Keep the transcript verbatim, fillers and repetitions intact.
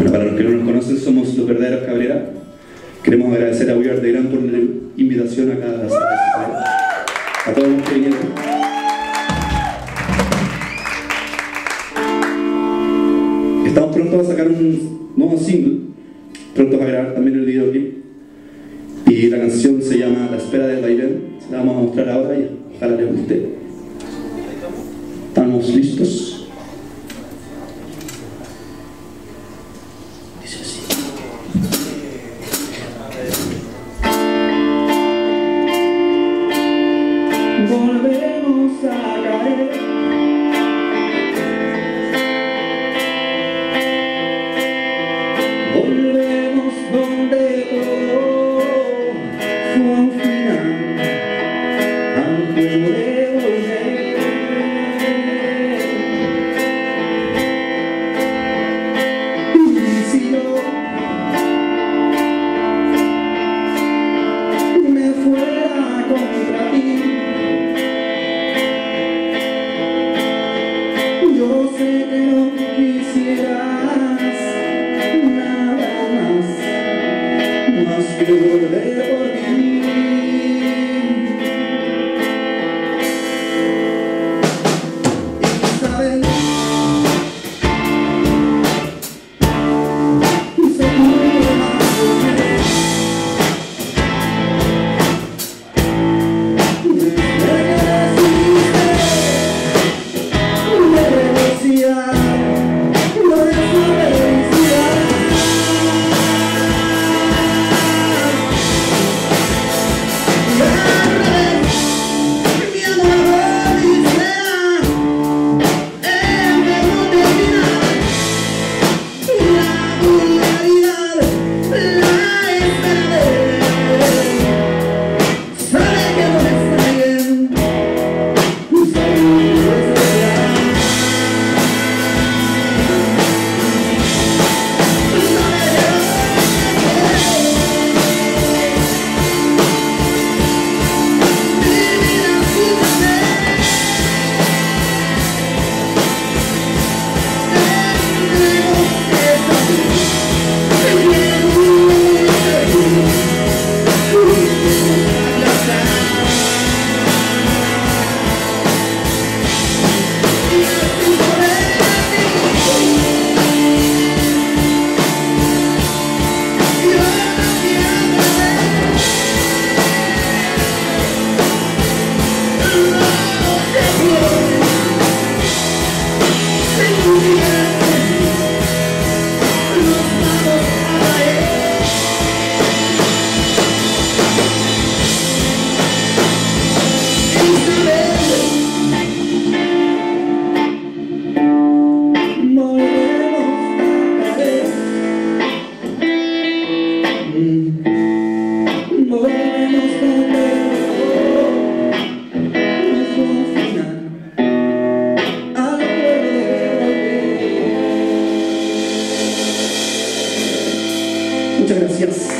Bueno, para los que no nos conocen, somos Los Verdaderos Cabrera. Queremos agradecer a We Are The Grand por la invitación acá a la sala, a todos los que vinieron. Estamos prontos a sacar un nuevo single, prontos a grabar también el videoclip, y la canción se llama La Espera del Vaivén. Se la vamos a mostrar ahora y ojalá les guste. ¿Estamos listos? Volvemos a caer, volvemos donde todo fue un final, al juego de volver. Y si yo me fuera contra ti, yo sé que no quisieras nada más, más que volver por mí. Y sabes, seguro vas a volver. Muchas gracias.